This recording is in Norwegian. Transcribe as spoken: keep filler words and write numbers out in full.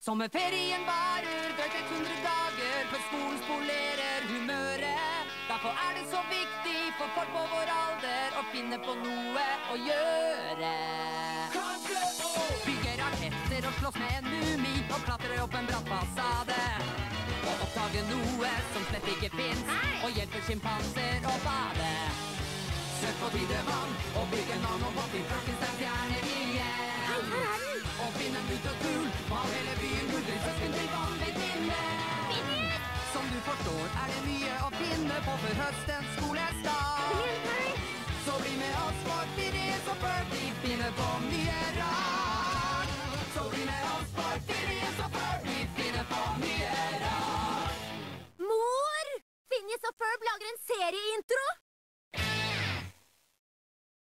Sommerferien varer drøyt hundre dager, for skolen spolerer humøret. Derfor er det så viktig for folk på vår alder å finne på noe å gjøre. Kanskje å bygge raketter og slåss med en mumi og klatre opp en bratt fasade. Og oppdage noe som slett ikke finnes, og hjelpe sjimpanser å bade. Søk på tidevann og bygge en nanobåt i Frankensteins hjernevie. Og finne en ut og kul, mal hele byen guller, søsken til vanvittinne. Som du forstår er det mye å finne på for høstens skolestart. Så bli med oss for Phineas og Ferb, de finner på mye rart. Så bli med oss for Phineas og Ferb, de finner på mye rart. Mor! Phineas og Ferb lager en serieintro!